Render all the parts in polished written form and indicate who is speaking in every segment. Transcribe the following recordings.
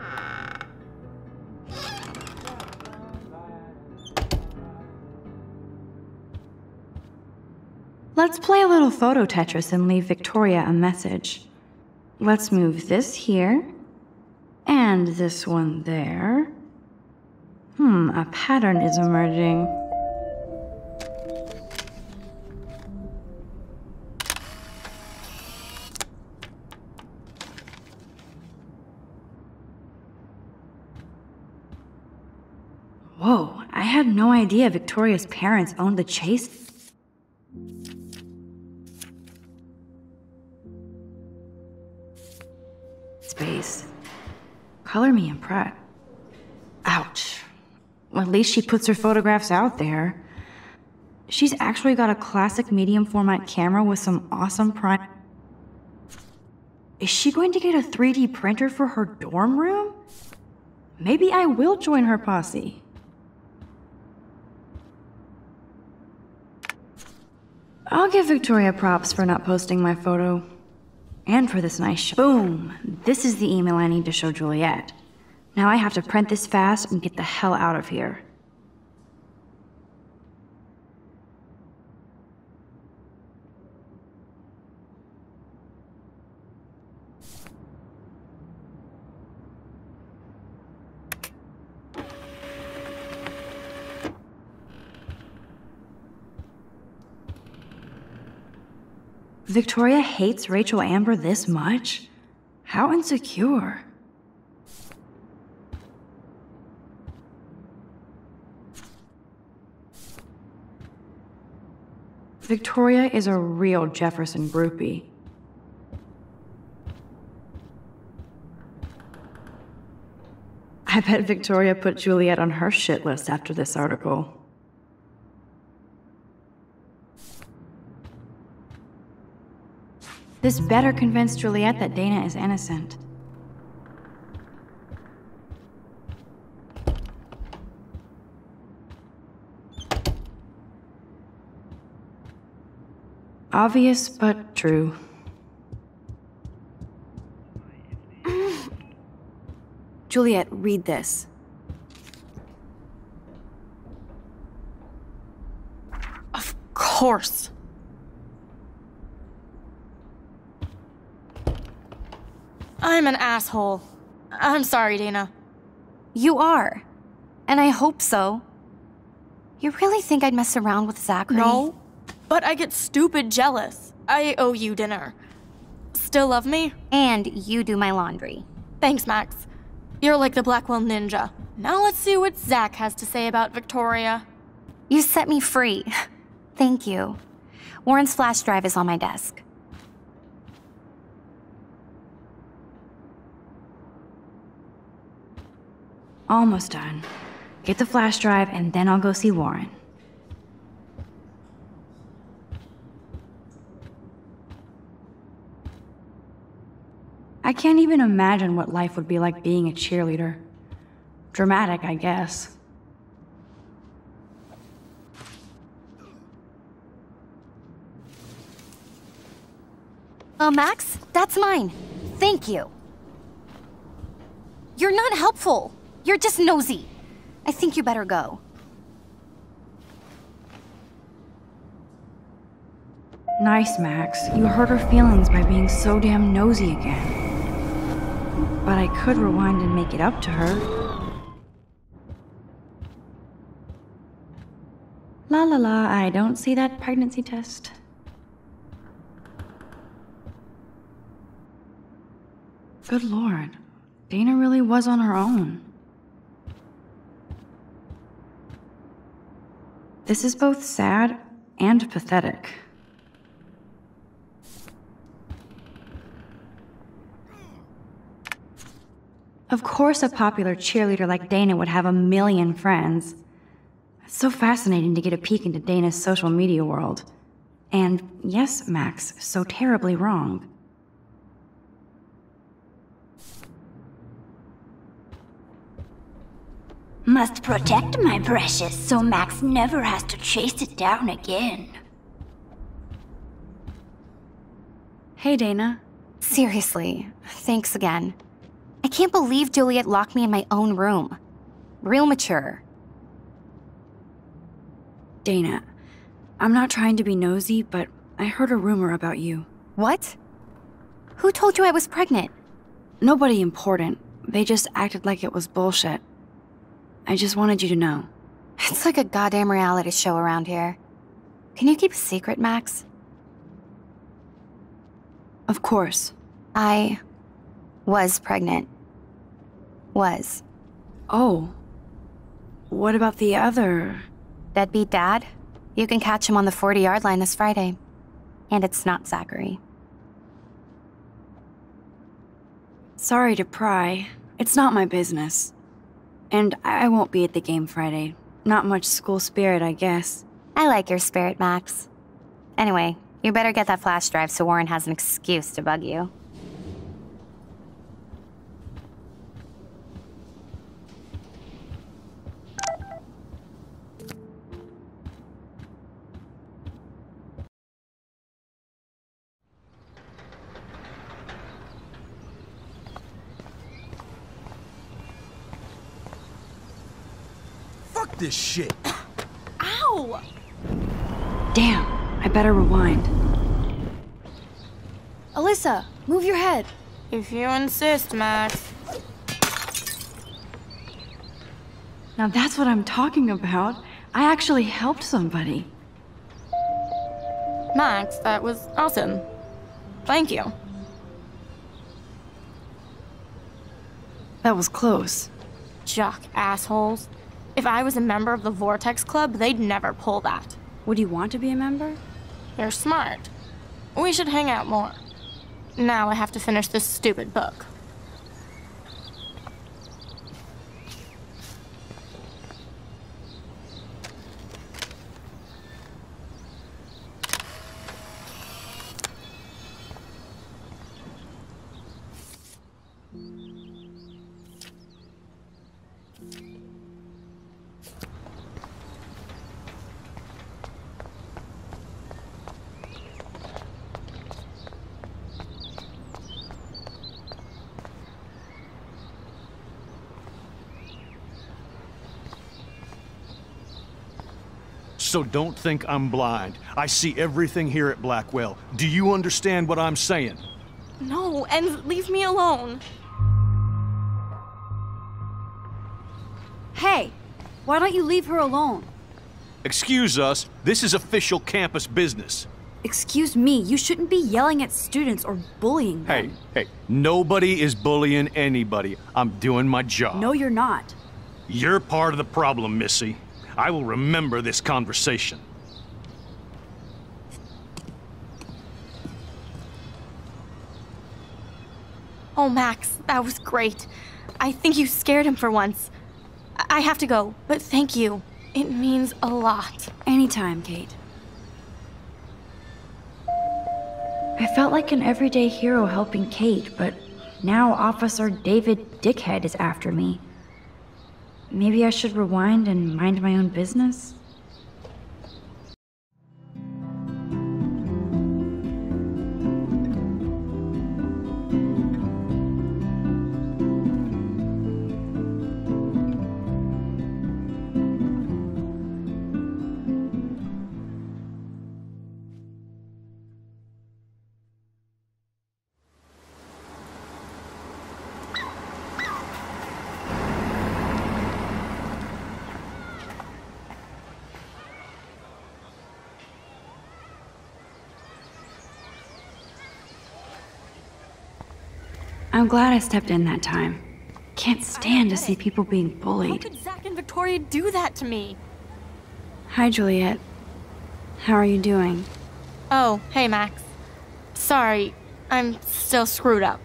Speaker 1: Let's play a little photo Tetris and leave Victoria a message. Let's move this here, and this one there. A pattern is emerging. Whoa, I had no idea Victoria's parents owned the Chase. Space. Color me impressed. Ouch. Well, at least she puts her photographs out there. She's actually got a classic medium format camera with some awesome prime. Is she going to get a 3D printer for her dorm room? Maybe I will join her posse. I'll give Victoria props for not posting my photo. And for this nice show. Boom! This is the email I need to show Juliet. Now I have to print this fast and get the hell out of here. Victoria hates Rachel Amber this much? How insecure. Victoria is a real Jefferson groupie. I bet Victoria put Juliet on her shit list after this article. This better convince Juliet that Dana is innocent. Obvious, but true. Juliet, read this.
Speaker 2: Of course. I'm an asshole. I'm sorry, Dana.
Speaker 3: You are. And I hope so. You really think I'd mess around with Zachary?
Speaker 2: No, but I get stupid jealous. I owe you dinner. Still love me?
Speaker 3: And you do my laundry.
Speaker 2: Thanks, Max. You're like the Blackwell Ninja. Now let's see what Zach has to say about Victoria.
Speaker 3: You set me free. Thank you. Warren's flash drive is on my desk.
Speaker 1: Almost done. Get the flash drive and then I'll go see Warren. I can't even imagine what life would be like being a cheerleader. Dramatic, I guess.
Speaker 3: Max, that's mine. Thank you. You're not helpful. You're just nosy. I think you better go.
Speaker 1: Nice, Max. You hurt her feelings by being so damn nosy again. But I could rewind and make it up to her. La la la, I don't see that pregnancy test. Good lord, Dana really was on her own. This is both sad and pathetic. Of course a popular cheerleader like Dana would have a million friends. It's so fascinating to get a peek into Dana's social media world. And yes, Max, so terribly wrong.
Speaker 4: Must protect my precious so Max never has to chase it down again.
Speaker 1: Hey, Dana.
Speaker 3: Seriously, thanks again. I can't believe Juliet locked me in my own room. Real mature.
Speaker 1: Dana, I'm not trying to be nosy, but I heard a rumor about you.
Speaker 3: What? Who told you I was pregnant?
Speaker 1: Nobody important. They just acted like it was bullshit. I just wanted you to know.
Speaker 3: It's like a goddamn reality show around here. Can you keep a secret, Max?
Speaker 1: Of course.
Speaker 3: I was pregnant. Was.
Speaker 1: Oh. What about the other?
Speaker 3: Deadbeat dad? You can catch him on the 40-yard line this Friday. And it's not Zachary.
Speaker 1: Sorry to pry. It's not my business. And I won't be at the game Friday. Not much school spirit, I guess.
Speaker 3: I like your spirit, Max. Anyway, you better get that flash drive so Warren has an excuse to bug you.
Speaker 5: Fuck this shit.
Speaker 2: Ow!
Speaker 1: Damn, I better rewind.
Speaker 6: Alyssa, move your head.
Speaker 2: If you insist, Max.
Speaker 1: Now that's what I'm talking about. I actually helped somebody.
Speaker 2: Max, that was awesome. Thank you.
Speaker 1: That was close.
Speaker 2: Jock assholes. If I was a member of the Vortex Club, they'd never pull that.
Speaker 1: Would you want to be a member?
Speaker 2: You're smart. We should hang out more. Now I have to finish this stupid book.
Speaker 5: So don't think I'm blind. I see everything here at Blackwell. Do you understand what I'm saying?
Speaker 2: No, and leave me alone.
Speaker 6: Hey, why don't you leave her alone?
Speaker 5: Excuse us, this is official campus business.
Speaker 6: Excuse me, you shouldn't be yelling at students or bullying them.
Speaker 5: Hey, nobody is bullying anybody. I'm doing my job.
Speaker 6: No, you're not.
Speaker 5: You're part of the problem, Missy. I will remember this conversation.
Speaker 2: Oh, Max, that was great. I think you scared him for once. I have to go, but thank you. It means a lot.
Speaker 1: Anytime, Kate. I felt like an everyday hero helping Kate, but now Officer David Dickhead is after me. Maybe I should rewind and mind my own business? I'm glad I stepped in that time. Can't stand to see people being
Speaker 2: How
Speaker 1: bullied.
Speaker 2: could Zach and Victoria do that to me?
Speaker 1: Hi, Juliet. How are you doing?
Speaker 2: Oh, hey, Max. Sorry, I'm still screwed up.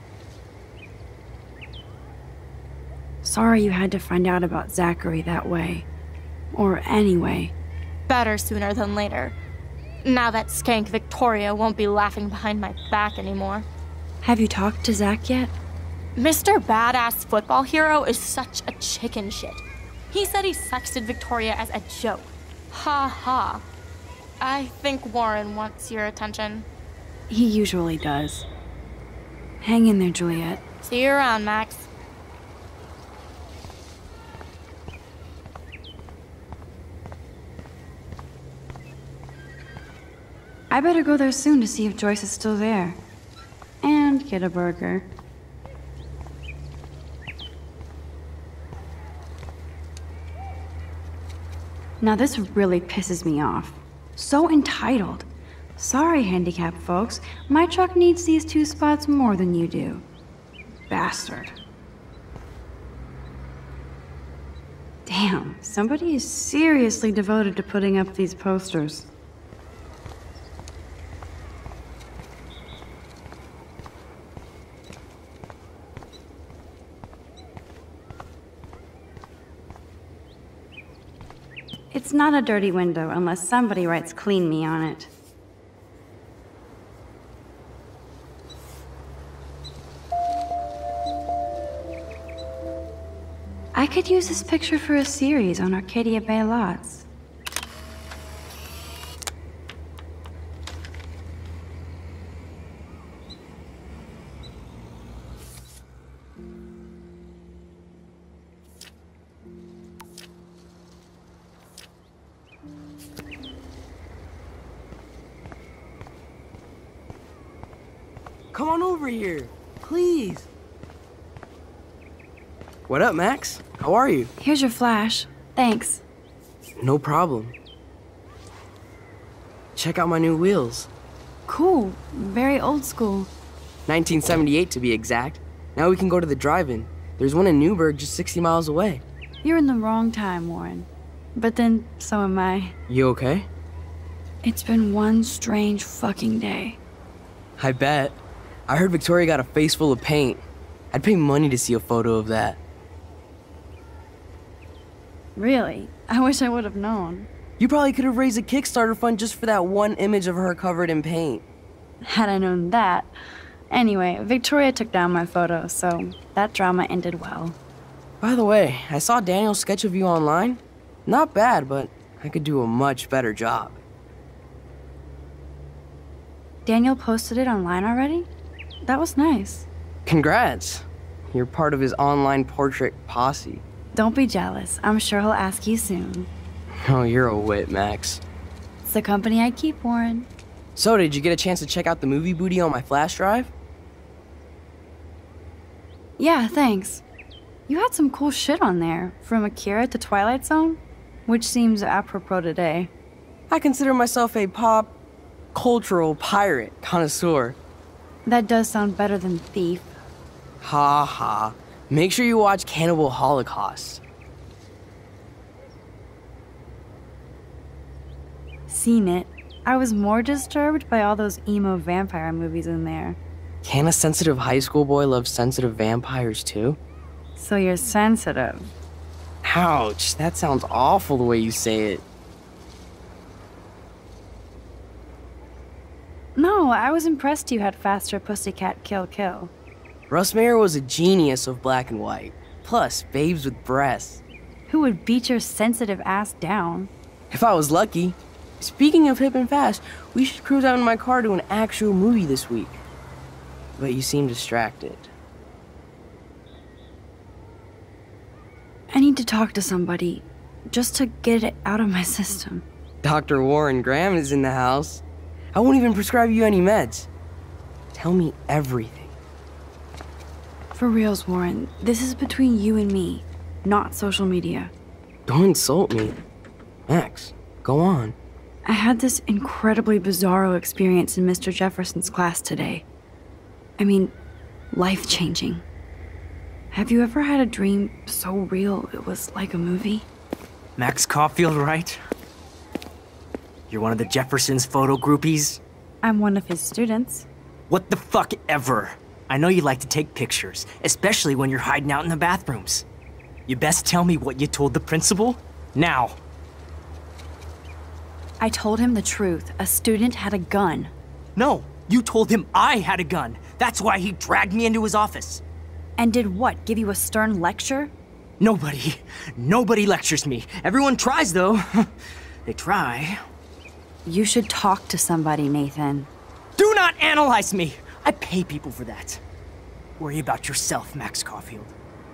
Speaker 1: Sorry you had to find out about Zachary that way. Or anyway.
Speaker 2: Better sooner than later. Now that skank Victoria won't be laughing behind my back anymore.
Speaker 1: Have you talked to Zach yet?
Speaker 2: Mr. Badass Football Hero is such a chicken shit. He said he sexted Victoria as a joke. Ha ha. I think Warren wants your attention.
Speaker 1: He usually does. Hang in there, Juliet.
Speaker 2: See you around, Max.
Speaker 1: I better go there soon to see if Joyce is still there. And get a burger. Now this really pisses me off. So entitled. Sorry, handicapped folks. My truck needs these 2 spots more than you do. Bastard. Damn, somebody is seriously devoted to putting up these posters. It's not a dirty window unless somebody writes "clean me" on it. I could use this picture for a series on Arcadia Bay lots.
Speaker 7: Come on over here, please. What up, Max? How are you?
Speaker 1: Here's your flash. Thanks.
Speaker 7: No problem. Check out my new wheels.
Speaker 1: Cool. Very old school.
Speaker 7: 1978 to be exact. Now we can go to the drive-in. There's one in Newburgh just 60 miles away.
Speaker 1: You're in the wrong time, Warren. But then, so am I.
Speaker 7: You okay?
Speaker 1: It's been one strange fucking day.
Speaker 7: I bet. I heard Victoria got a face full of paint. I'd pay money to see a photo of that.
Speaker 1: Really? I wish I would have known.
Speaker 7: You probably could have raised a Kickstarter fund just for that one image of her covered in paint.
Speaker 1: Had I known that. Anyway, Victoria took down my photo, so that drama ended well.
Speaker 7: By the way, I saw Daniel's sketch of you online. Not bad, but I could do a much better job.
Speaker 1: Daniel posted it online already? That was nice.
Speaker 7: Congrats. You're part of his online portrait posse.
Speaker 1: Don't be jealous. I'm sure he'll ask you soon.
Speaker 7: Oh, you're a wit, Max.
Speaker 1: It's the company I keep, Warren.
Speaker 7: So, did you get a chance to check out the movie booty on my flash drive?
Speaker 1: Yeah, thanks. You had some cool shit on there, from Akira to Twilight Zone, which seems apropos today.
Speaker 7: I consider myself a pop cultural pirate connoisseur.
Speaker 1: That does sound better than thief.
Speaker 7: Ha ha. Make sure you watch Cannibal Holocaust.
Speaker 1: Seen it. I was more disturbed by all those emo vampire movies in there.
Speaker 7: Can a sensitive high school boy love sensitive vampires too?
Speaker 1: So you're sensitive.
Speaker 7: Ouch, that sounds awful the way you say it.
Speaker 1: No, I was impressed you had faster Pussycat Kill Kill.
Speaker 7: Russ Meyer was a genius of black and white. Plus, babes with breasts.
Speaker 1: Who would beat your sensitive ass down?
Speaker 7: If I was lucky. Speaking of hip and fast, we should cruise out in my car to an actual movie this week. But you seem distracted.
Speaker 1: I need to talk to somebody, just to get it out of my system.
Speaker 7: Dr. Warren Graham is in the house. I won't even prescribe you any meds. Tell me everything.
Speaker 1: For reals, Warren, this is between you and me, not social media.
Speaker 7: Don't insult me. Max, go on.
Speaker 1: I had this incredibly bizarro experience in Mr. Jefferson's class today. I mean, life-changing. Have you ever had a dream so real it was like a movie?
Speaker 8: Max Caulfield, right? You're one of the Jefferson's photo groupies?
Speaker 1: I'm one of his students.
Speaker 8: What the fuck ever? I know you like to take pictures, especially when you're hiding out in the bathrooms. You best tell me what you told the principal, now.
Speaker 1: I told him the truth. A student had a gun.
Speaker 8: No, you told him I had a gun. That's why he dragged me into his office.
Speaker 1: And did what, give you a stern lecture?
Speaker 8: Nobody lectures me. Everyone tries, though. They try.
Speaker 1: You should talk to somebody, Nathan.
Speaker 8: Do not analyze me! I pay people for that. Worry about yourself, Max Caulfield.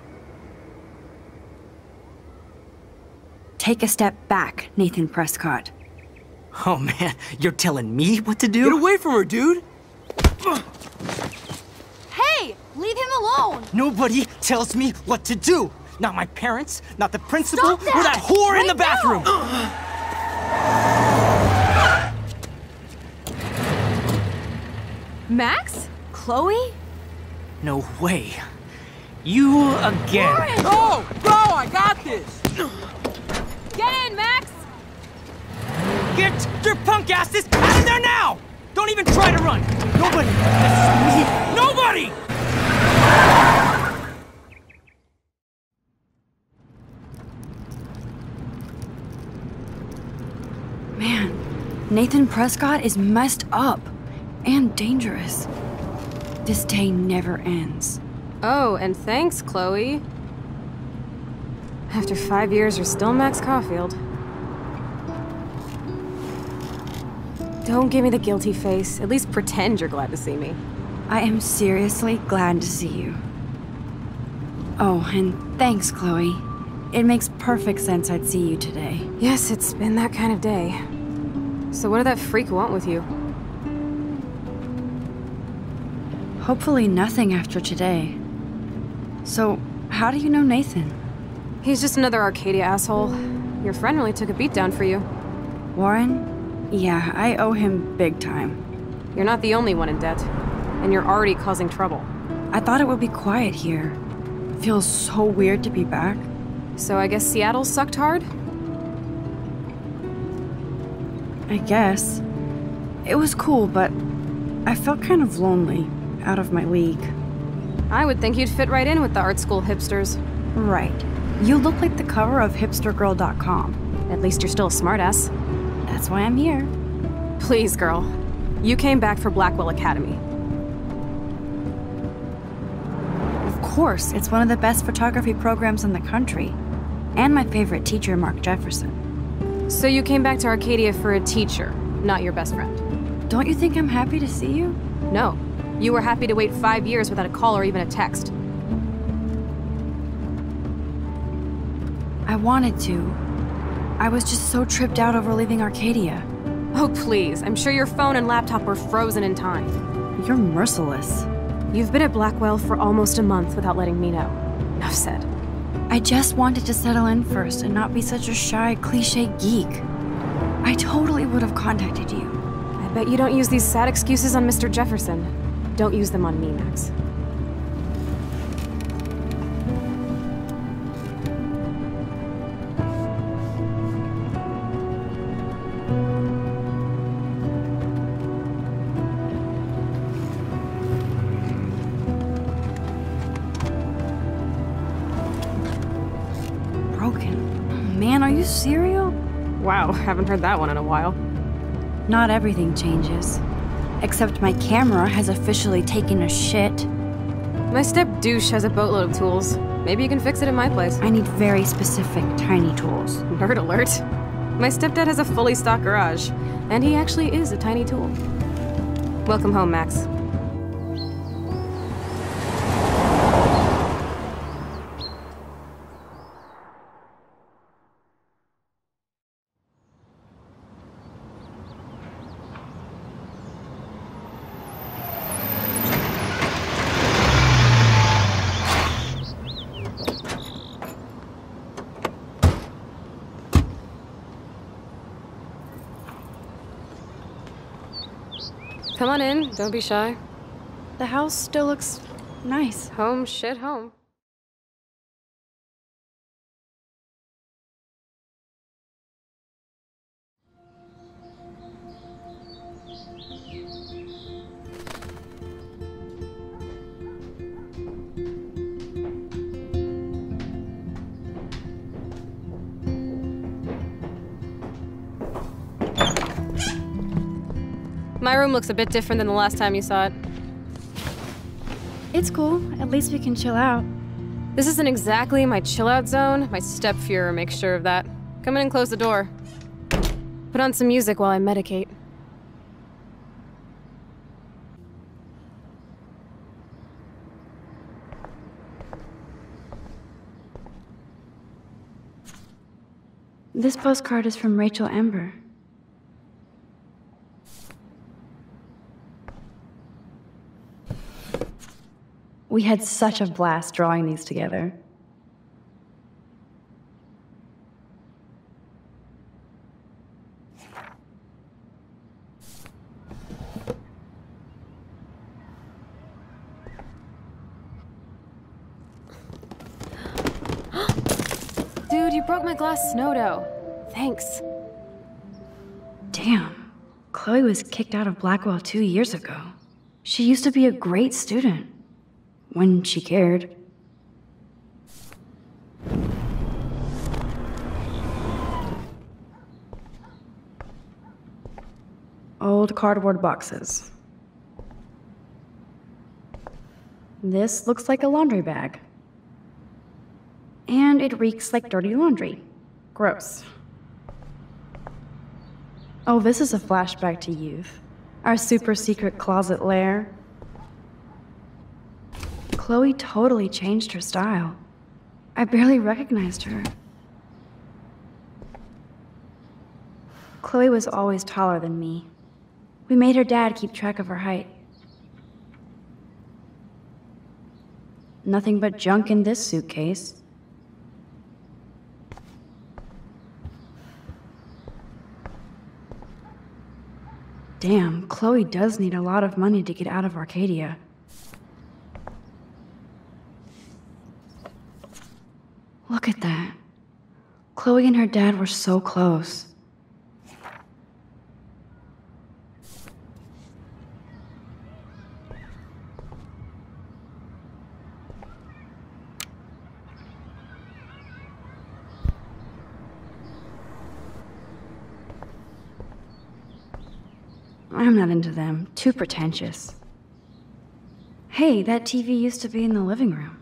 Speaker 1: Take a step back, Nathan Prescott.
Speaker 8: Oh man, you're telling me what to do?
Speaker 7: Get away from her, dude!
Speaker 6: Hey! Leave him alone!
Speaker 8: Nobody tells me what to do! Not my parents, not the principal,
Speaker 6: Stop that!
Speaker 8: or that whore in the
Speaker 6: Right
Speaker 8: bathroom!
Speaker 6: Max? Chloe?
Speaker 8: No way. You again.
Speaker 7: Go! Go! I got this!
Speaker 6: Get in, Max!
Speaker 8: Get your punk asses out of there now! Don't even try to run! Nobody! Nobody!
Speaker 1: Man, Nathan Prescott is messed up and dangerous. This day never ends.
Speaker 9: Oh, and thanks, Chloe. After 5 years, you're still Max Caulfield. Don't give me the guilty face. At least pretend you're glad to see me.
Speaker 1: I am seriously glad to see you. Oh, and thanks, Chloe. It makes perfect sense I'd see you today.
Speaker 9: Yes, it's been that kind of day. So what did that freak want with you?
Speaker 1: Hopefully nothing after today. So, how do you know Nathan?
Speaker 9: He's just another Arcadia asshole. Your friend really took a beat down for you.
Speaker 1: Warren? Yeah, I owe him big time.
Speaker 9: You're not the only one in debt. And you're already causing trouble.
Speaker 1: I thought it would be quiet here. Feels so weird to be back.
Speaker 9: So I guess Seattle sucked hard?
Speaker 1: I guess. It was cool, but I felt kind of lonely, out of my league.
Speaker 9: I would think you'd fit right in with the art school hipsters.
Speaker 1: Right. You look like the cover of hipstergirl.com.
Speaker 9: At least you're still a smartass.
Speaker 1: That's why I'm here.
Speaker 9: Please, girl. You came back for Blackwell Academy.
Speaker 1: Of course, it's one of the best photography programs in the country. And my favorite teacher, Mark Jefferson.
Speaker 9: So you came back to Arcadia for a teacher, not your best friend.
Speaker 1: Don't you think I'm happy to see you?
Speaker 9: No. You were happy to wait 5 years without a call or even a text.
Speaker 1: I wanted to. I was just so tripped out over leaving Arcadia.
Speaker 9: Oh, please. I'm sure your phone and laptop were frozen in time.
Speaker 1: You're merciless.
Speaker 9: You've been at Blackwell for almost a month without letting me know. Enough said.
Speaker 1: I just wanted to settle in first and not be such a shy, cliche geek. I totally would have contacted you.
Speaker 9: I bet you don't use these sad excuses on Mr. Jefferson. Don't use them on me, Max.
Speaker 1: Broken. Man, are you serial?
Speaker 9: Wow, haven't heard that one in a while.
Speaker 1: Not everything changes. Except my camera has officially taken a shit.
Speaker 9: My step-douche has a boatload of tools. Maybe you can fix it in my place.
Speaker 1: I need very specific, tiny tools.
Speaker 9: Nerd alert. My stepdad has a fully stocked garage, and he actually is a tiny tool. Welcome home, Max. Come on in, don't be shy.
Speaker 1: The house still looks nice.
Speaker 9: Home shit home. My room looks a bit different than the last time you saw it.
Speaker 1: It's cool. At least we can chill out.
Speaker 9: This isn't exactly my chill-out zone. My step-Fuhrer makes sure of that. Come in and close the door. Put on some music while I medicate.
Speaker 1: This postcard is from Rachel Amber. We had such a blast drawing these together.
Speaker 9: Dude, you broke my glass snow dough. Thanks.
Speaker 1: Damn, Chloe was kicked out of Blackwell 2 years ago. She used to be a great student. When she cared. Old cardboard boxes. This looks like a laundry bag. And it reeks like dirty laundry. Gross. Oh, this is a flashback to youth. Our super secret closet lair. Chloe totally changed her style. I barely recognized her. Chloe was always taller than me. We made her dad keep track of her height. Nothing but junk in this suitcase. Damn, Chloe does need a lot of money to get out of Arcadia. Look at that. Chloe and her dad were so close. I'm not into them. Too pretentious. Hey, that TV used to be in the living room.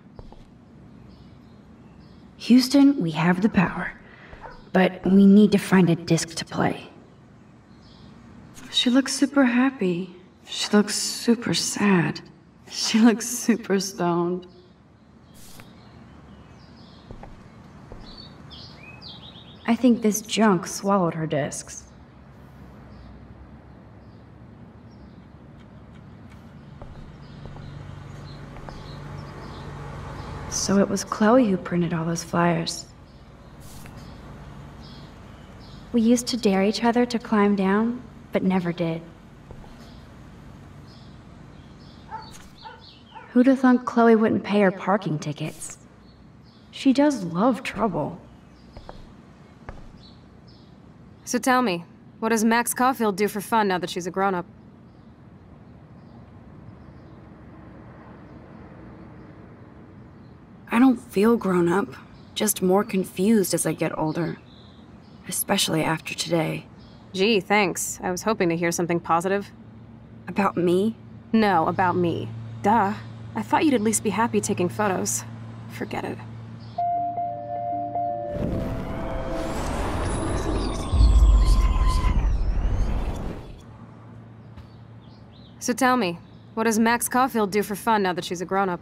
Speaker 1: Houston, we have the power, but we need to find a disc to play. She looks super happy. She looks super sad. She looks super stoned. I think this junk swallowed her discs. So it was Chloe who printed all those flyers. We used to dare each other to climb down, but never did. Who'd have thought Chloe wouldn't pay her parking tickets? She does love trouble.
Speaker 9: So tell me, what does Max Caulfield do for fun now that she's a grown-up?
Speaker 1: I don't feel grown up, just more confused as I get older. Especially after today.
Speaker 9: Gee, thanks. I was hoping to hear something positive.
Speaker 1: About me?
Speaker 9: No, about me. Duh. I thought you'd at least be happy taking photos. Forget it. So tell me, what does Max Caulfield do for fun now that she's a grown-up?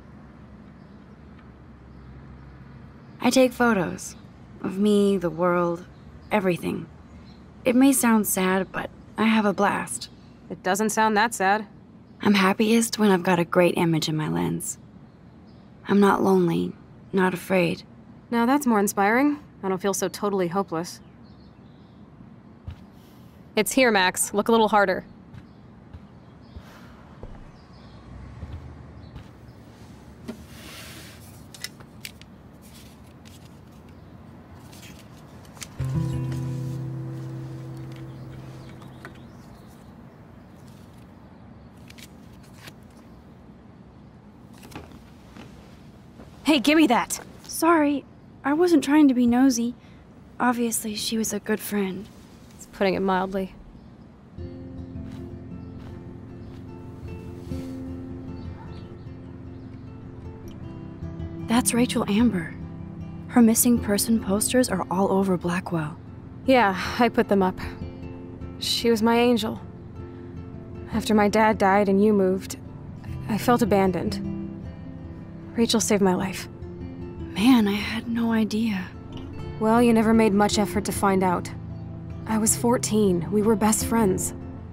Speaker 1: I take photos. Of me, the world, everything. It may sound sad, but I have a blast.
Speaker 9: It doesn't sound that sad.
Speaker 1: I'm happiest when I've got a great image in my lens. I'm not lonely, not afraid.
Speaker 9: Now that's more inspiring. I don't feel so totally hopeless. It's here, Max. Look a little harder. Hey, give me that!
Speaker 1: Sorry, I wasn't trying to be nosy. Obviously, she was a good friend.
Speaker 9: It's putting it mildly.
Speaker 1: That's Rachel Amber. Her missing person posters are all over Blackwell.
Speaker 9: Yeah, I put them up. She was my angel. After my dad died and you moved, I felt abandoned. Rachel saved my life.
Speaker 1: Man, I had no idea.
Speaker 9: Well, you never made much effort to find out. I was 14. We were best friends.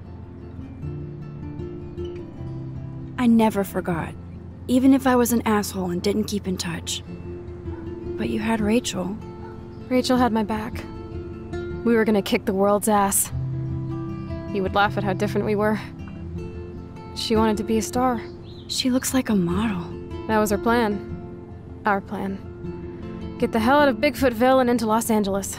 Speaker 6: I never forgot, even if I was an asshole and didn't keep in touch. But you had Rachel.
Speaker 9: Rachel had my back. We were gonna kick the world's ass. You would laugh at how different we were. She wanted to be a star.
Speaker 6: She looks like a model.
Speaker 9: That was her plan. Our plan. Get the hell out of Bigfootville and into Los Angeles.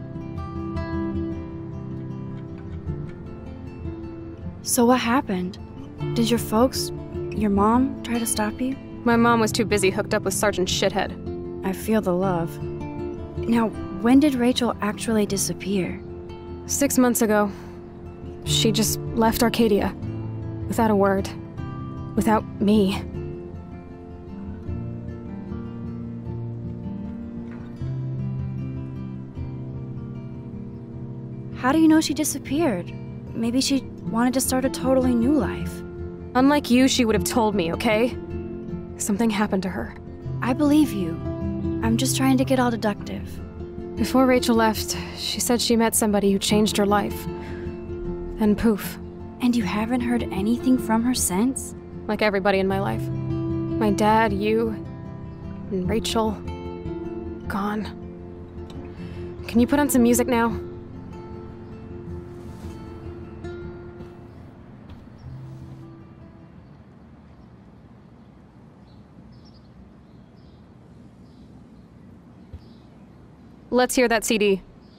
Speaker 6: So what happened? Did your folks, your mom, try to stop you?
Speaker 9: My mom was too busy hooked up with Sergeant Shithead.
Speaker 6: I feel the love. Now, when did Rachel actually disappear?
Speaker 9: 6 months ago. She just left Arcadia. Without a word. Without me.
Speaker 6: How do you know she disappeared? Maybe she wanted to start a totally new life.
Speaker 9: Unlike you, she would have told me, okay? Something happened to her.
Speaker 6: I believe you. I'm just trying to get all deductive.
Speaker 9: Before Rachel left, she said she met somebody who changed her life. Then poof.
Speaker 6: And you haven't heard anything from her since?
Speaker 9: Like everybody in my life. My dad, you, and Rachel. Gone. Can you put on some music now? Let's hear that CD.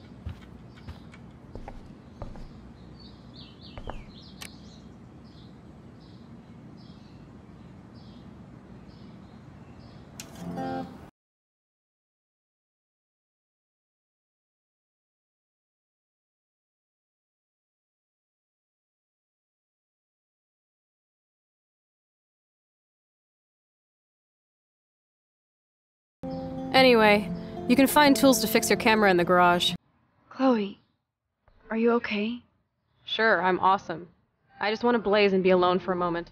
Speaker 9: Anyway, you can find tools to fix your camera in the garage.
Speaker 6: Chloe, are you okay?
Speaker 9: Sure, I'm awesome. I just want to blaze and be alone for a moment.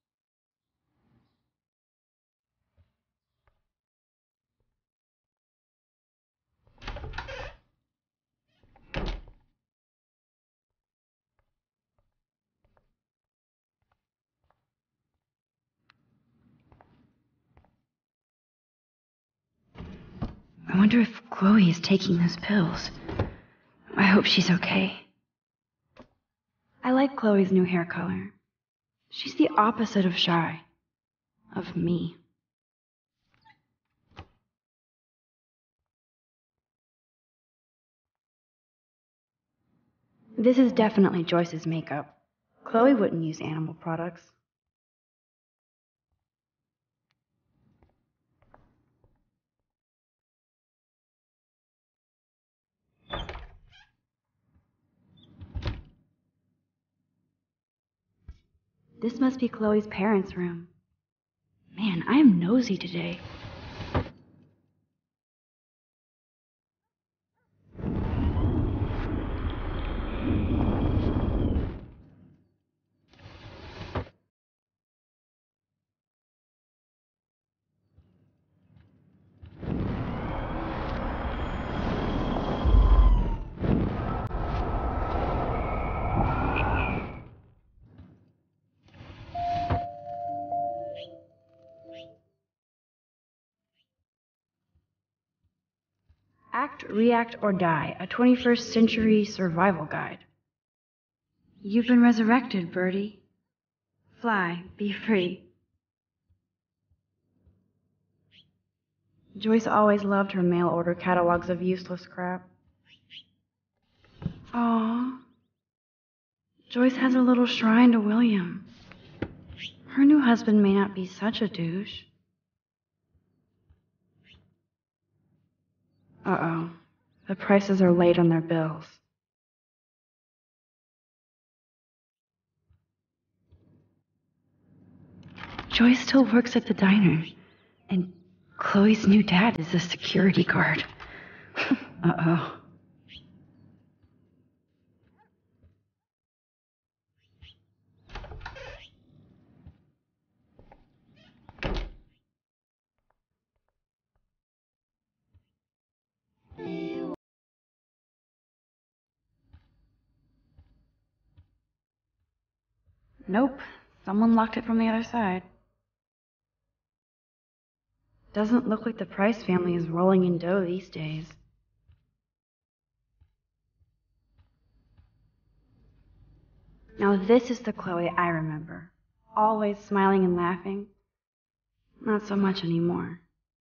Speaker 1: I wonder if Chloe is taking those pills. I hope she's okay. I like Chloe's new hair color. She's the opposite of shy. Of me. This is definitely Joyce's makeup. Chloe wouldn't use animal products. This must be Chloe's parents' room. Man, I am nosy today. Act, React, or Die, a 21st Century Survival Guide. You've been resurrected, Birdie. Fly, be free. Joyce always loved her mail-order catalogs of useless crap. Aww. Joyce has a little shrine to William. Her new husband may not be such a douche. Uh-oh. The prices are late on their bills. Joyce still works at the diner, and Chloe's new dad is a security guard. Uh-oh. Nope, someone locked it from the other side. Doesn't look like the Price family is rolling in dough these days. Now this is the Chloe I remember. Always smiling and laughing. Not so much anymore.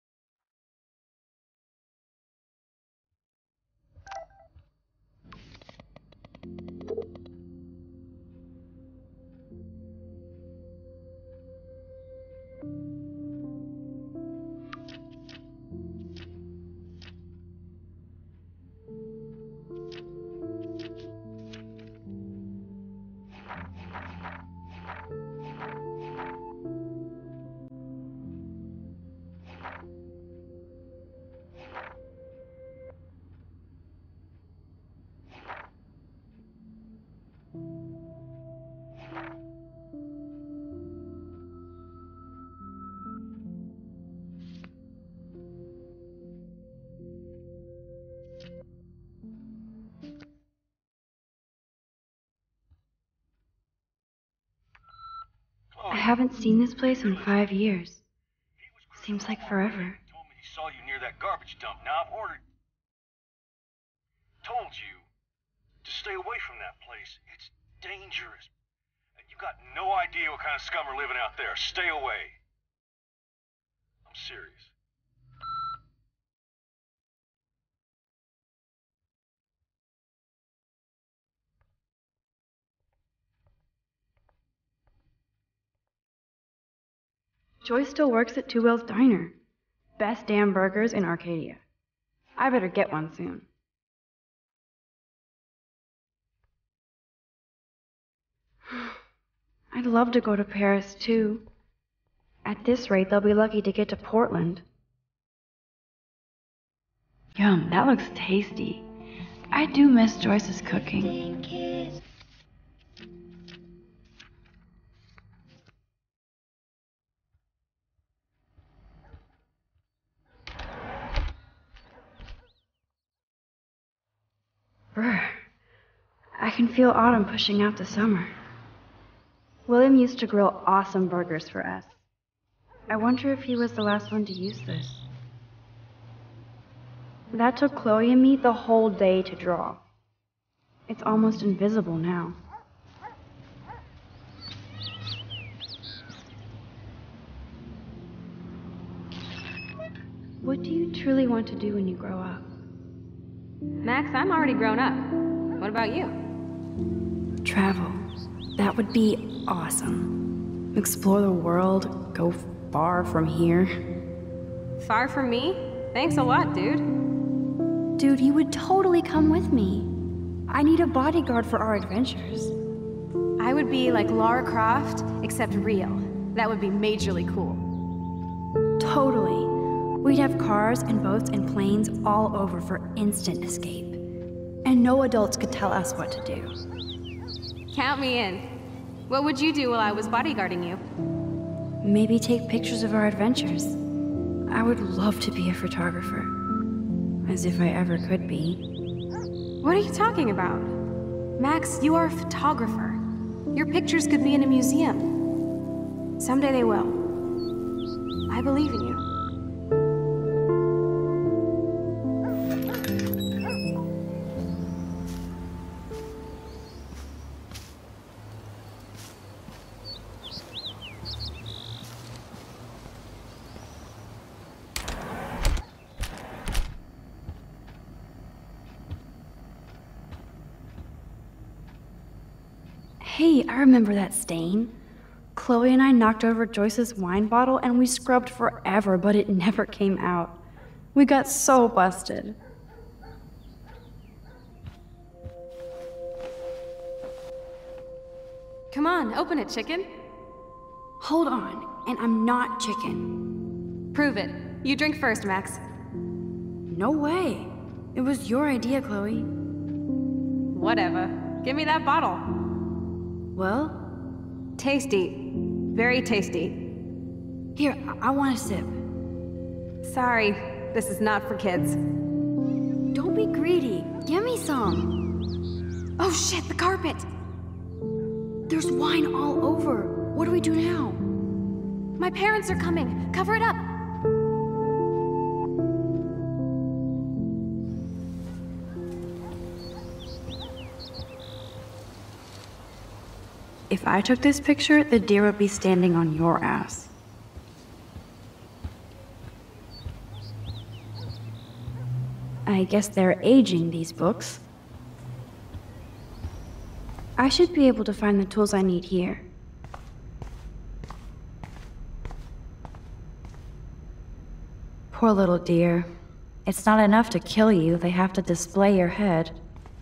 Speaker 1: I haven't seen this place in 5 years. Seems like forever.
Speaker 5: Told me he saw you near that garbage dump. Now I've ordered. Told you to stay away from that place. It's dangerous. And you got no idea what kind of scum are living out there. Stay away. I'm serious.
Speaker 1: Joyce still works at Two Wheels Diner. Best damn burgers in Arcadia. I better get one soon. I'd love to go to Paris, too. At this rate, they'll be lucky to get to Portland. Yum, that looks tasty. I do miss Joyce's cooking. Brr. I can feel autumn pushing out the summer. William used to grill awesome burgers for us. I wonder if he was the last one to use this. That took Chloe and me the whole day to draw. It's almost invisible now. What do you truly want to do when you grow up?
Speaker 9: Max, I'm already grown up. What about you?
Speaker 6: Travel. That would be awesome. Explore the world, go far from here.
Speaker 9: Far from me? Thanks a lot, dude.
Speaker 6: Dude, you would totally come with me. I need a bodyguard for our adventures.
Speaker 9: I would be like Lara Croft, except real. That would be majorly cool.
Speaker 6: Totally. We'd have cars and boats and planes all over for instant escape. And no adults could tell us what to do.
Speaker 9: Count me in. What would you do while I was bodyguarding you?
Speaker 6: Maybe take pictures of our adventures. I would love to be a photographer. As if I ever could be.
Speaker 9: What are you talking about? Max, you are a photographer. Your pictures could be in a museum. Someday they will. I believe in you.
Speaker 6: Hey, I remember that stain. Chloe and I knocked over Joyce's wine bottle and we scrubbed forever, but it never came out. We got so busted.
Speaker 9: Come on, open it, chicken.
Speaker 6: Hold on, and I'm not chicken.
Speaker 9: Prove it. You drink first, Max.
Speaker 6: No way. It was your idea, Chloe.
Speaker 9: Whatever. Give me that bottle.
Speaker 6: Well?
Speaker 9: Tasty. Very tasty.
Speaker 6: Here, I want a sip.
Speaker 9: Sorry, this is not for kids.
Speaker 6: Don't be greedy. Give me some.
Speaker 9: Oh shit, the carpet!
Speaker 6: There's wine all over. What do we do now?
Speaker 9: My parents are coming. Cover it up.
Speaker 1: If I took this picture, the deer would be standing on your ass. I guess they're aging these books. I should be able to find the tools I need here. Poor little deer. It's not enough to kill you, they have to display your head.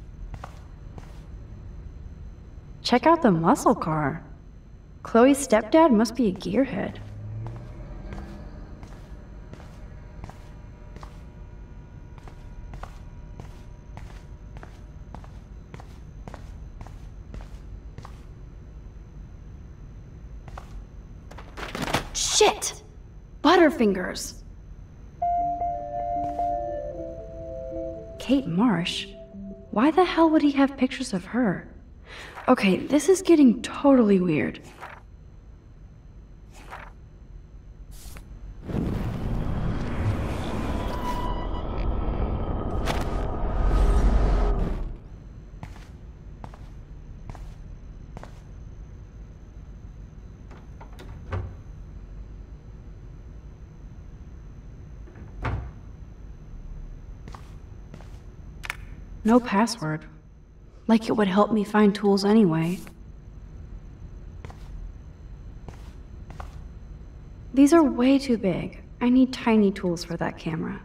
Speaker 1: Check out the muscle car. Chloe's stepdad must be a gearhead.
Speaker 6: Shit! Butterfingers!
Speaker 1: Kate Marsh? Why the hell would he have pictures of her? Okay, this is getting totally weird. No password. Like it would help me find tools anyway. These are way too big. I need tiny tools for that camera.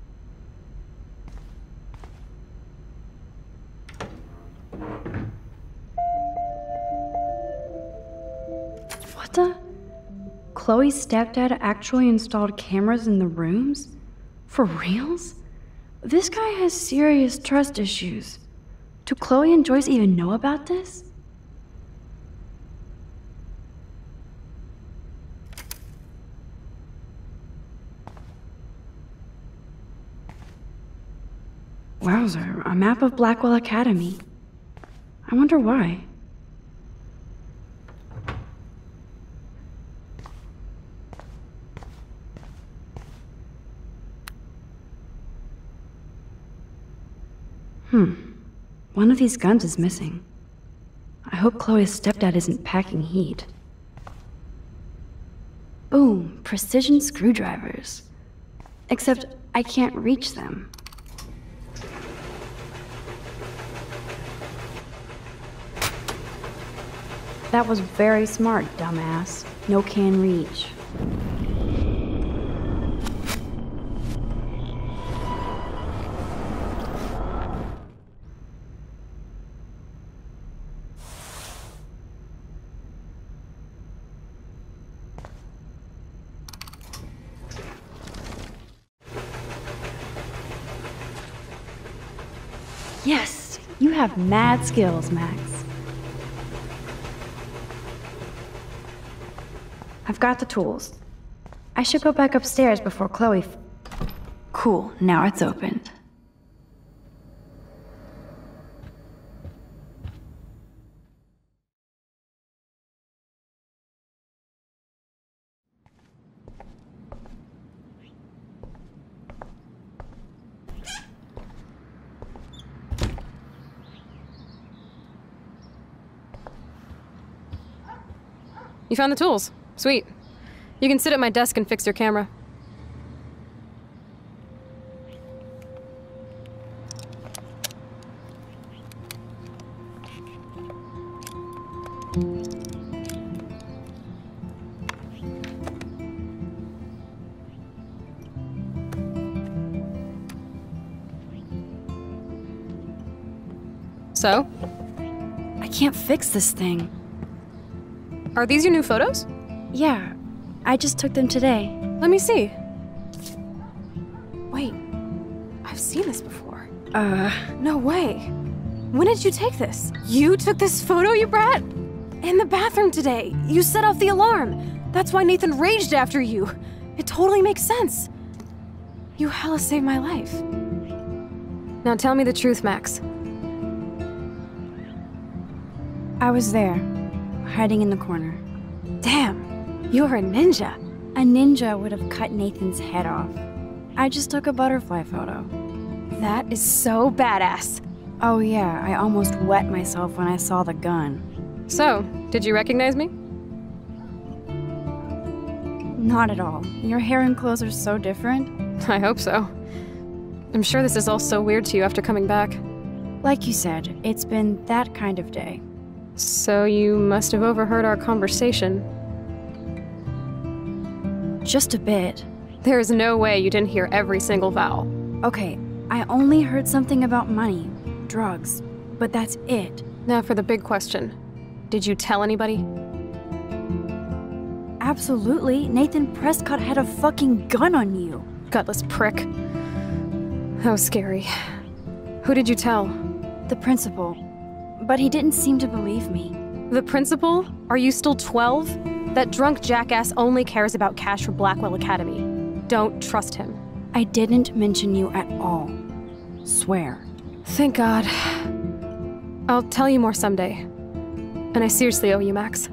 Speaker 1: What the? Chloe's stepdad actually installed cameras in the rooms? For reals? This guy has serious trust issues. Do Chloe and Joyce even know about this? Wowzer, a map of Blackwell Academy. I wonder why. One of these guns is missing. I hope Chloe's stepdad isn't packing heat. Boom, precision screwdrivers. Except I can't reach them. That was very smart, dumbass. No can reach. Yes, you have mad skills, Max. I've got the tools. I should go back upstairs before Chloe Cool, now it's opened.
Speaker 10: You found the tools. Sweet. You can sit at my desk and fix your camera. So?
Speaker 1: I can't fix this thing.
Speaker 10: Are these your new photos?
Speaker 1: Yeah, I just took them today.
Speaker 10: Let me see. Wait, I've seen this before. No way. When did you take this? You took this photo, you brat? In the bathroom today. You set off the alarm. That's why Nathan raged after you. It totally makes sense. You hella saved my life. Now tell me the truth, Max.
Speaker 1: I was there.
Speaker 6: hiding in the corner.
Speaker 10: Damn, you're a ninja.
Speaker 6: A ninja would have cut Nathan's head off. I just took a butterfly photo.
Speaker 10: That is so badass.
Speaker 6: Oh yeah, I almost wet myself when I saw the gun.
Speaker 9: So, did you recognize me?
Speaker 6: Not at all. Your hair and clothes are so different.
Speaker 9: I hope so. I'm sure this is all so weird to you after coming back.
Speaker 6: Like you said, it's been that kind of day.
Speaker 9: So you must have overheard our conversation.
Speaker 6: Just a bit.
Speaker 9: There is no way you didn't hear every single vowel.
Speaker 6: Okay, I only heard something about money, drugs, but that's it.
Speaker 9: Now for the big question. Did you tell anybody?
Speaker 6: Absolutely. Nathan Prescott had a fucking gun on you.
Speaker 9: Gutless prick. That was scary. Who did you tell?
Speaker 6: The principal. But he didn't seem to believe me.
Speaker 9: The principal? Are you still 12? That drunk jackass only cares about cash for Blackwell Academy. Don't trust him.
Speaker 6: I didn't mention you at all. Swear.
Speaker 9: Thank God. I'll tell you more someday. And I seriously owe you, Max.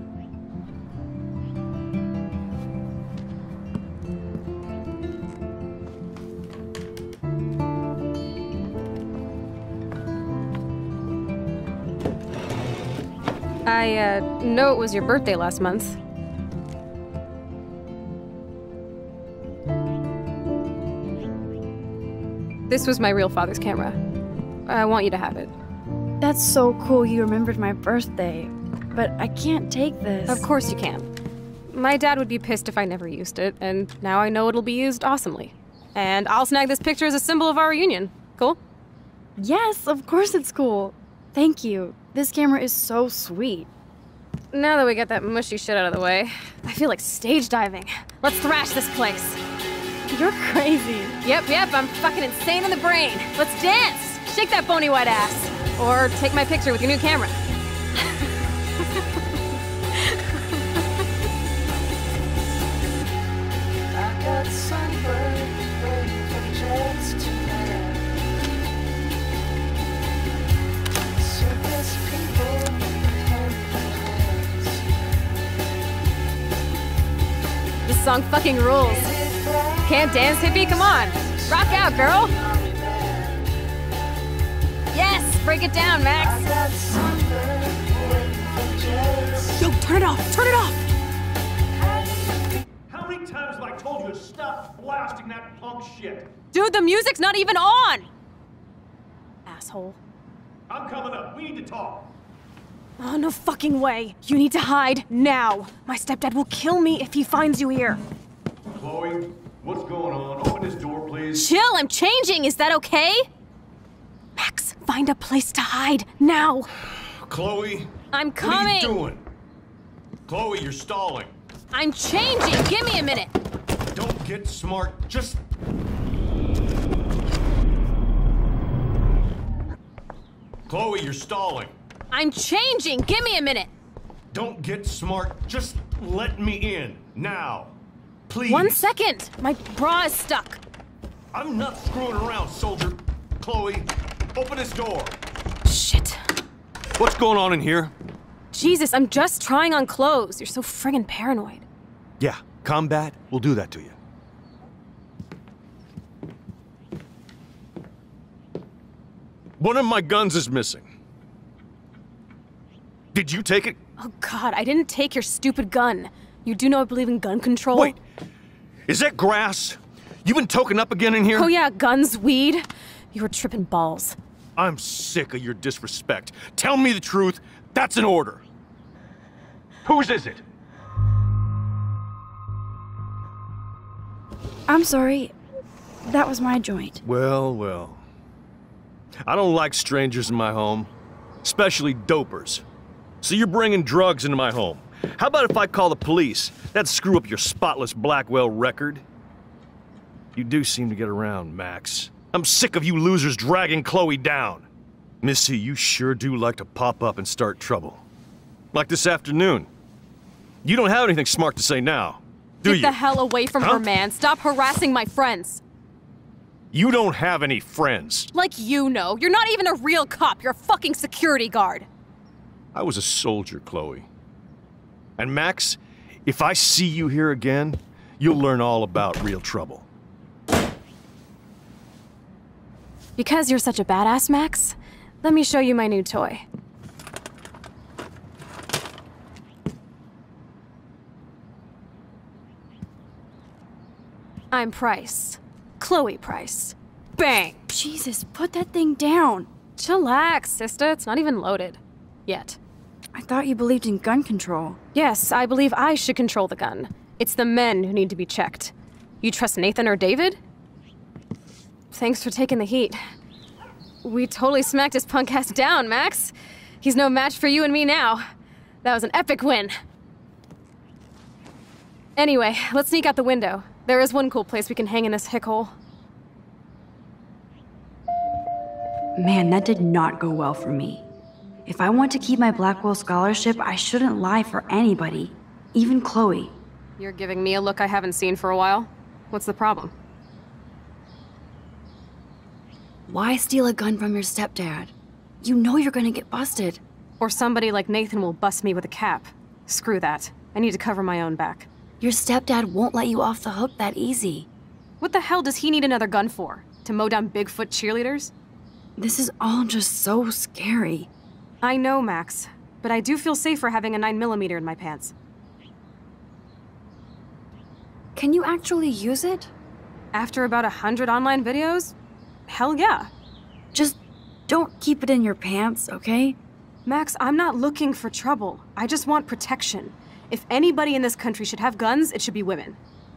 Speaker 9: I know it was your birthday last month. This was my real father's camera. I want you to have it.
Speaker 6: That's so cool you remembered my birthday. But I can't take this.
Speaker 9: Of course you can. My dad would be pissed if I never used it, and now I know it'll be used awesomely. And I'll snag this picture as a symbol of our reunion. Cool?
Speaker 6: Yes, of course it's cool. Thank you. This camera is so sweet.
Speaker 9: Now that we got that mushy shit out of the way, I feel like stage diving. Let's thrash this place.
Speaker 6: You're crazy.
Speaker 9: Yep, I'm fucking insane in the brain. Let's dance! Shake that bony white ass. Or take my picture with your new camera.
Speaker 11: I got sunburned, waiting for the jets to land. Surface people hold their hands.
Speaker 9: This song fucking rules. Can't dance, hippie? Come on. Rock out, girl. Yes, break it down, Max.
Speaker 11: I got sunburned, waiting for the jets.
Speaker 10: Yo, turn it off! Turn it off!
Speaker 5: How many times have I told you to stop blasting that punk shit?
Speaker 9: Dude, the music's not even on! Asshole.
Speaker 5: I'm coming up. We need to talk.
Speaker 10: Oh, no fucking way. You need to hide now. My stepdad will kill me if he finds you here.
Speaker 5: Chloe, what's going on? Open this door, please.
Speaker 9: Chill, I'm changing. Is that okay?
Speaker 10: Max, find a place to hide now.
Speaker 5: Chloe?
Speaker 9: I'm coming.
Speaker 5: What are you doing? Chloe, you're stalling.
Speaker 9: I'm changing. Give me a minute.
Speaker 5: Don't get smart. Just... Chloe, you're stalling.
Speaker 9: I'm changing. Give me a minute.
Speaker 5: Don't get smart. Just let me in. Now. Please.
Speaker 9: 1 second. My bra is stuck.
Speaker 5: I'm not screwing around, soldier. Chloe, open this door.
Speaker 9: Shit.
Speaker 5: What's going on in here?
Speaker 9: Jesus, I'm just trying on clothes. You're so friggin' paranoid.
Speaker 5: Yeah, combat will do that to you. One of my guns is missing. Did you take it?
Speaker 9: Oh God, I didn't take your stupid gun. You do know I believe in gun control?
Speaker 5: Wait, is that grass? You been token up again in here?
Speaker 9: Oh yeah, guns, weed. You were tripping balls.
Speaker 5: I'm sick of your disrespect. Tell me the truth. That's an order. Whose is it?
Speaker 6: I'm sorry. That was my joint.
Speaker 5: Well. I don't like strangers in my home, especially dopers. So you're bringing drugs into my home. How about if I call the police? That'd screw up your spotless Blackwell record. You do seem to get around, Max. I'm sick of you losers dragging Chloe down. Missy, you sure do like to pop up and start trouble. Like this afternoon. You don't have anything smart to say now, do you?
Speaker 9: Get the hell away from her, man. Stop harassing my friends.
Speaker 5: You don't have any friends.
Speaker 9: Like you know. You're not even a real cop. You're a fucking security guard.
Speaker 5: I was a soldier, Chloe. And Max, if I see you here again, you'll learn all about real trouble.
Speaker 10: Because you're such a badass, Max, let me show you my new toy. I'm Price. Chloe Price. Bang!
Speaker 6: Jesus, put that thing down.
Speaker 10: Chillax, sister. It's not even loaded. Yet.
Speaker 6: I thought you believed in gun control.
Speaker 10: Yes, I believe I should control the gun. It's the men who need to be checked. You trust Nathan or David? Thanks for taking the heat. We totally smacked his punk ass down, Max. He's no match for you and me now. That was an epic win. Anyway, let's sneak out the window. There is one cool place we can hang in this hickhole.
Speaker 6: Man, that did not go well for me. If I want to keep my Blackwell scholarship, I shouldn't lie for anybody, even Chloe.
Speaker 10: You're giving me a look I haven't seen for a while. What's the problem?
Speaker 6: Why steal a gun from your stepdad? You know you're gonna get busted.
Speaker 10: Or somebody like Nathan will bust me with a cap. Screw that. I need to cover my own back.
Speaker 6: Your stepdad won't let you off the hook that easy.
Speaker 10: What the hell does he need another gun for? To mow down Bigfoot cheerleaders?
Speaker 6: This is all just so scary.
Speaker 10: I know, Max, but I do feel safer having a 9mm in my pants.
Speaker 6: Can you actually use it?
Speaker 10: After about 100 online videos? Hell yeah.
Speaker 6: Just don't keep it in your pants, okay?
Speaker 10: Max, I'm not looking for trouble. I just want protection. If anybody in this country should have guns, it should be women.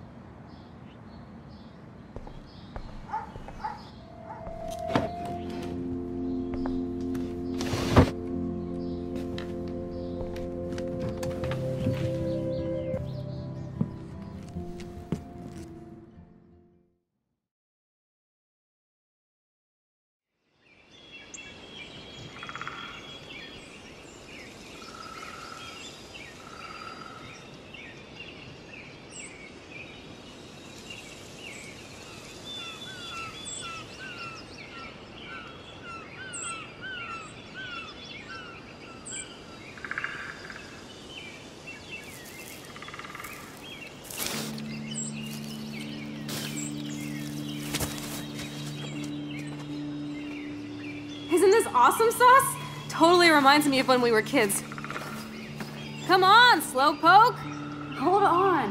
Speaker 10: Isn't this awesome sauce? Totally reminds me of when we were kids. Come on, Slowpoke!
Speaker 6: Hold on.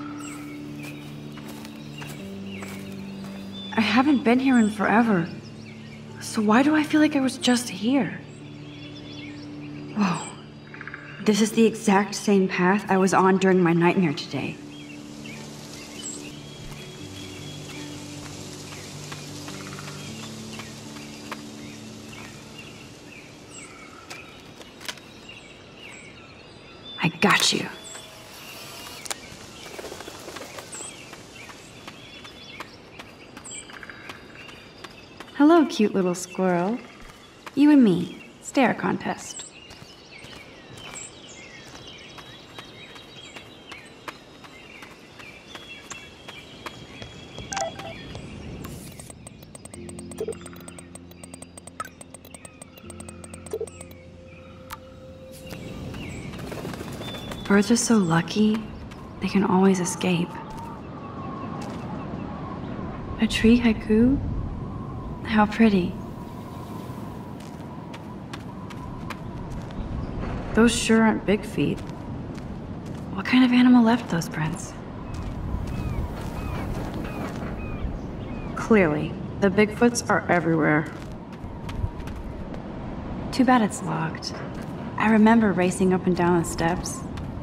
Speaker 6: I haven't been here in forever. So why do I feel like I was just here? Whoa. This is the exact same path I was on during my nightmare today. I got you. Hello, cute little squirrel. You and me, stare contest. Birds are so lucky, they can always escape. A tree haiku? How pretty. Those sure aren't big feet. What kind of animal left those prints? Clearly, the Bigfoots are everywhere. Too bad it's locked. I remember racing up and down the steps.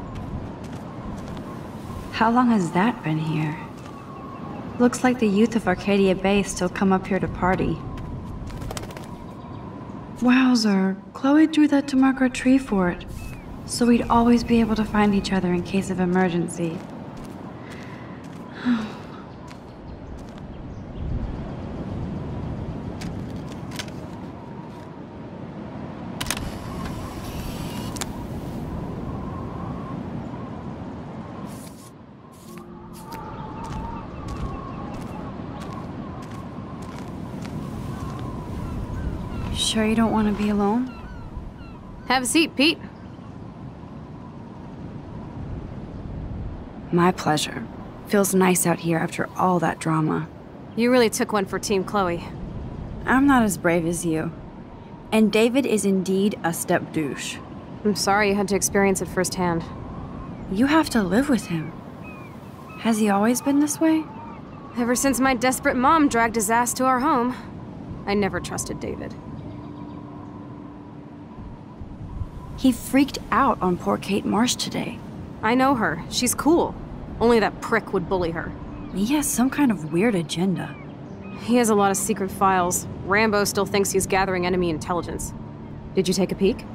Speaker 6: How long has that been here? Looks like the youth of Arcadia Bay still come up here to party. Wowzer, Chloe drew that to mark our tree fort, so we'd always be able to find each other in case of emergency. Sure you don't want to be alone?
Speaker 10: Have a seat, Pete.
Speaker 6: My pleasure. Feels nice out here after all that drama.
Speaker 9: You really took one for Team Chloe.
Speaker 6: I'm not as brave as you. And David is indeed a step douche.
Speaker 9: I'm sorry you had to experience it firsthand.
Speaker 6: You have to live with him. Has he always been this way?
Speaker 9: Ever since my desperate mom dragged his ass to our home, I never trusted David.
Speaker 6: He freaked out on poor Kate Marsh today.
Speaker 9: I know her. She's cool. Only that prick would bully her.
Speaker 6: He has some kind of weird agenda.
Speaker 9: He has a lot of secret files. Rambo still thinks he's gathering enemy intelligence. Did you take a peek?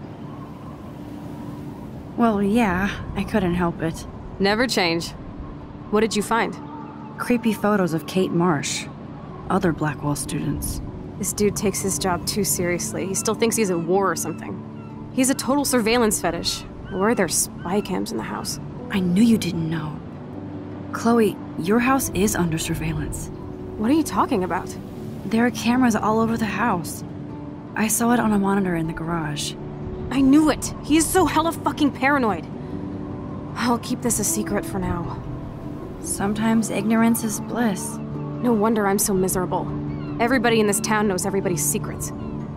Speaker 6: Well, yeah, I couldn't help it.
Speaker 9: Never change. What did you find?
Speaker 6: Creepy photos of Kate Marsh. Other Blackwell students.
Speaker 9: This dude takes his job too seriously. He still thinks he's at war or something. He's a total surveillance fetish. Or are there spy cams in the house?
Speaker 6: I knew you didn't know. Chloe, your house is under surveillance.
Speaker 9: What are you talking about?
Speaker 6: There are cameras all over the house. I saw it on a monitor in the garage.
Speaker 9: I knew it! He is so hella fucking paranoid. I'll keep this a secret for now.
Speaker 6: Sometimes ignorance is bliss.
Speaker 9: No wonder I'm so miserable. Everybody in this town knows everybody's secrets.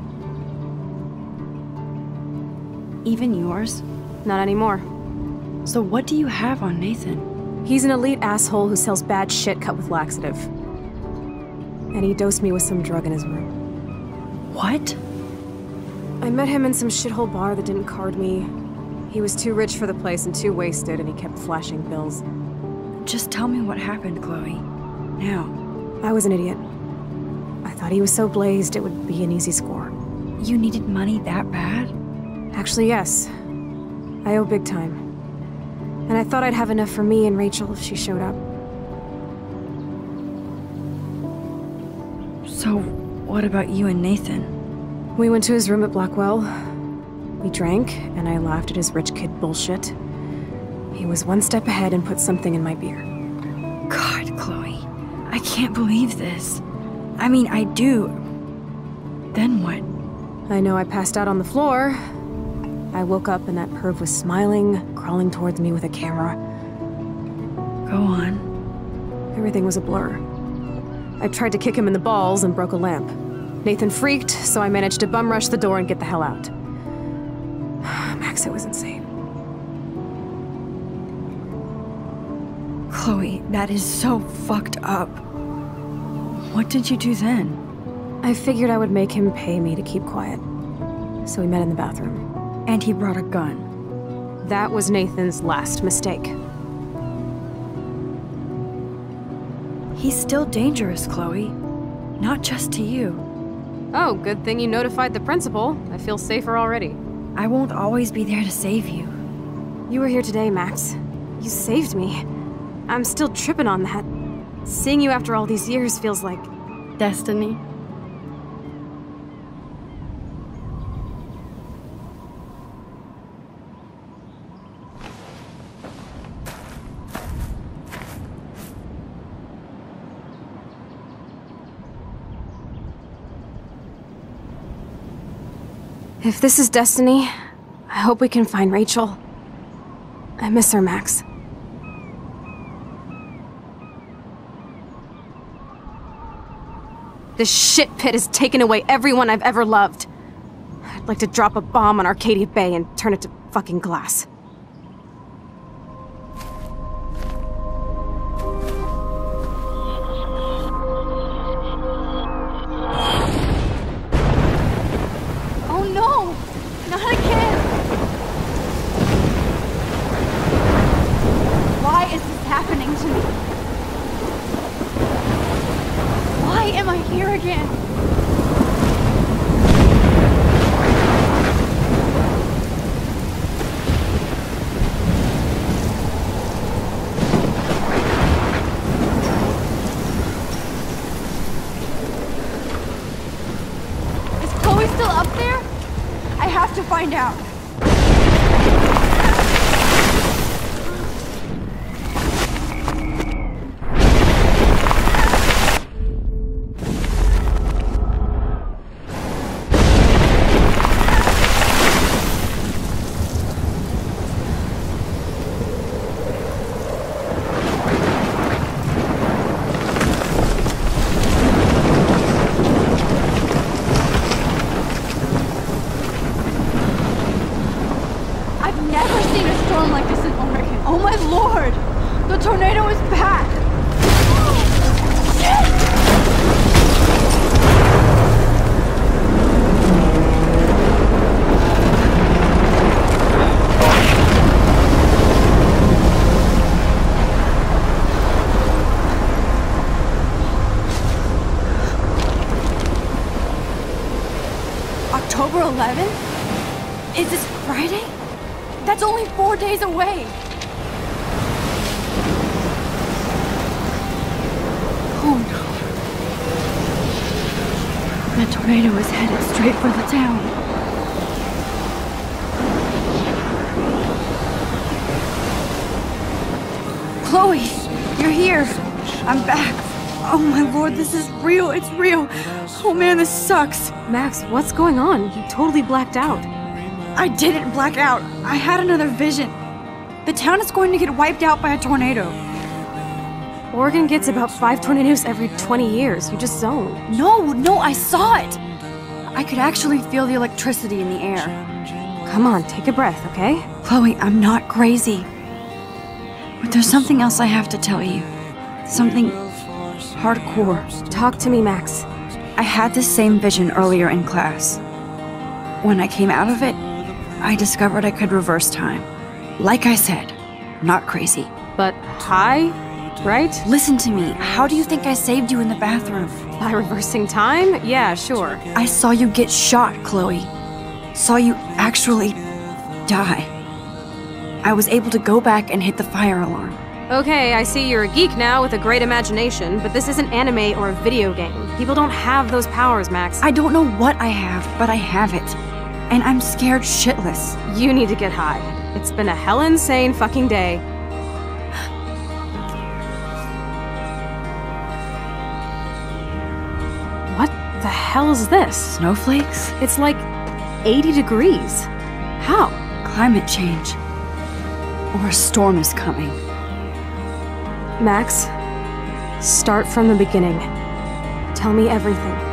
Speaker 6: Even yours?
Speaker 9: Not anymore.
Speaker 6: So what do you have on Nathan?
Speaker 9: He's an elite asshole who sells bad shit cut with laxative. And he dosed me with some drug in his room.
Speaker 6: What?
Speaker 9: I met him in some shithole bar that didn't card me. He was too rich for the place and too wasted, and he kept flashing bills.
Speaker 6: Just tell me what happened, Chloe. Now.
Speaker 9: I was an idiot. I thought he was so blazed it would be an easy score.
Speaker 6: You needed money that bad?
Speaker 9: Actually, yes. I owe big time. And I thought I'd have enough for me and Rachel if she showed up.
Speaker 6: So, what about you and Nathan?
Speaker 9: We went to his room at Blackwell. We drank, and I laughed at his rich kid bullshit. He was one step ahead and put something in my beer.
Speaker 6: God, Chloe. I can't believe this. I mean, I do. Then what?
Speaker 9: I know I passed out on the floor. I woke up and that perv was smiling, crawling towards me with a camera.
Speaker 6: Go on.
Speaker 9: Everything was a blur. I tried to kick him in the balls and broke a lamp. Nathan freaked, so I managed to bum rush the door and get the hell out. Max, it was insane.
Speaker 6: Chloe, that is so fucked up. What did you do then?
Speaker 9: I figured I would make him pay me to keep quiet. So we met in the bathroom.
Speaker 6: And he brought a gun.
Speaker 9: That was Nathan's last mistake.
Speaker 6: He's still dangerous, Chloe. Not just to you.
Speaker 9: Oh, good thing you notified the principal. I feel safer already.
Speaker 6: I won't always be there to save you.
Speaker 9: You were here today, Max. You saved me. I'm still tripping on that. Seeing you after all these years feels like...
Speaker 6: destiny.
Speaker 9: If this is destiny, I hope we can find Rachel. I miss her, Max. This shit pit has taken away everyone I've ever loved. I'd like to drop a bomb on Arcadia Bay and turn it to fucking glass.
Speaker 6: Never seen a storm like this in Oregon. Oh my lord! The tornado is back! October 11th? Is this Friday? That's only 4 days away! Oh no. The tornado is headed straight for the town. Chloe, you're here. I'm back. Oh my lord, this is real. It's real. Oh man, this sucks.
Speaker 10: Max, what's going on? You totally blacked out.
Speaker 6: I didn't black out. I had another vision. The town is going to get wiped out by a tornado.
Speaker 10: Oregon gets about 5 tornadoes every 20 years. You just zoned.
Speaker 6: No, I saw it. I could actually feel the electricity in the air.
Speaker 10: Come on, take a breath, okay?
Speaker 6: Chloe, I'm not crazy. But there's something else I have to tell you. Something hardcore.
Speaker 10: Talk to me, Max.
Speaker 6: I had this same vision earlier in class. When I came out of it, I discovered I could reverse time. Like I said, not crazy.
Speaker 10: But high, right?
Speaker 6: Listen to me. How do you think I saved you in the bathroom?
Speaker 10: By reversing time? Yeah, sure.
Speaker 6: I saw you get shot, Chloe. Saw you actually die. I was able to go back and hit the fire alarm.
Speaker 10: Okay, I see you're a geek now with a great imagination, but this isn't anime or a video game. People don't have those powers, Max.
Speaker 6: I don't know what I have, but I have it. And I'm scared shitless.
Speaker 10: You need to get high. It's been a hell insane fucking day. What the hell is this?
Speaker 6: Snowflakes?
Speaker 10: It's like 80 degrees. How?
Speaker 6: Climate change. Or a storm is coming.
Speaker 10: Max, start from the beginning. Tell me everything.